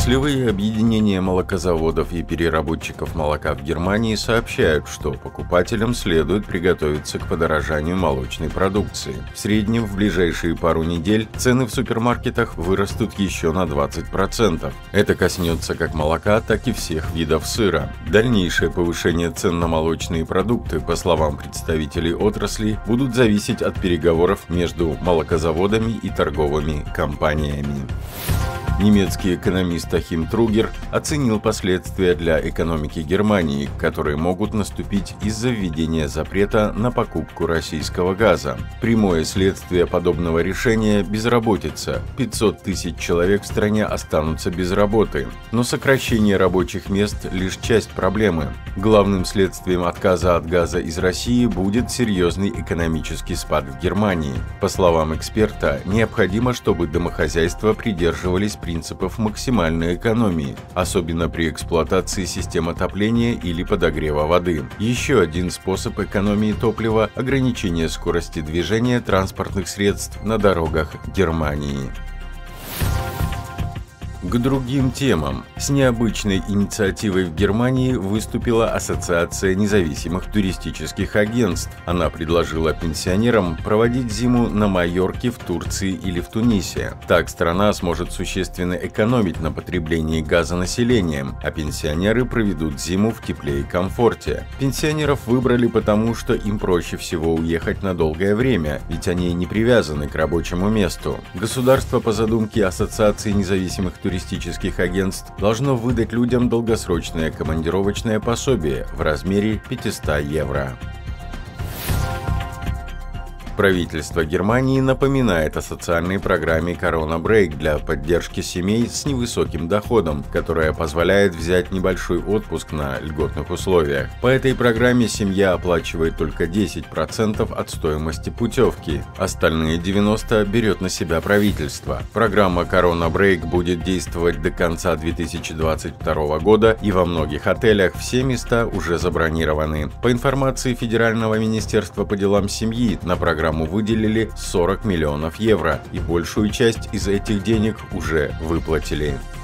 Отраслевые объединения молокозаводов и переработчиков молока в Германии сообщают, что покупателям следует приготовиться к подорожанию молочной продукции. В среднем в ближайшие пару недель цены в супермаркетах вырастут еще на 20%. Это коснется как молока, так и всех видов сыра. Дальнейшее повышение цен на молочные продукты, по словам представителей отрасли, будут зависеть от переговоров между молокозаводами и торговыми компаниями. Немецкий экономист Ахим Тругер оценил последствия для экономики Германии, которые могут наступить из-за введения запрета на покупку российского газа. Прямое следствие подобного решения – безработица. 500 тысяч человек в стране останутся без работы. Но сокращение рабочих мест – лишь часть проблемы. Главным следствием отказа от газа из России будет серьезный экономический спад в Германии. По словам эксперта, необходимо, чтобы домохозяйства придерживались принципов максимальной экономии, особенно при эксплуатации систем отопления или подогрева воды. Еще один способ экономии топлива – ограничение скорости движения транспортных средств на дорогах Германии. К другим темам. С необычной инициативой в Германии выступила Ассоциация независимых туристических агентств. Она предложила пенсионерам проводить зиму на Майорке, в Турции или в Тунисе. Так страна сможет существенно экономить на потреблении газа населением, а пенсионеры проведут зиму в тепле и комфорте. Пенсионеров выбрали потому, что им проще всего уехать на долгое время, ведь они не привязаны к рабочему месту. Государство по задумке Ассоциации независимых туристических агентств должно выдать людям долгосрочное командировочное пособие в размере 500 евро. Правительство Германии напоминает о социальной программе Corona Break для поддержки семей с невысоким доходом, которая позволяет взять небольшой отпуск на льготных условиях. По этой программе семья оплачивает только 10% от стоимости путевки, остальные 90% берет на себя правительство. Программа Corona Break будет действовать до конца 2022 года, и во многих отелях все места уже забронированы. По информации Федерального министерства по делам семьи, на программу выделили 40 миллионов евро, и большую часть из этих денег уже выплатили.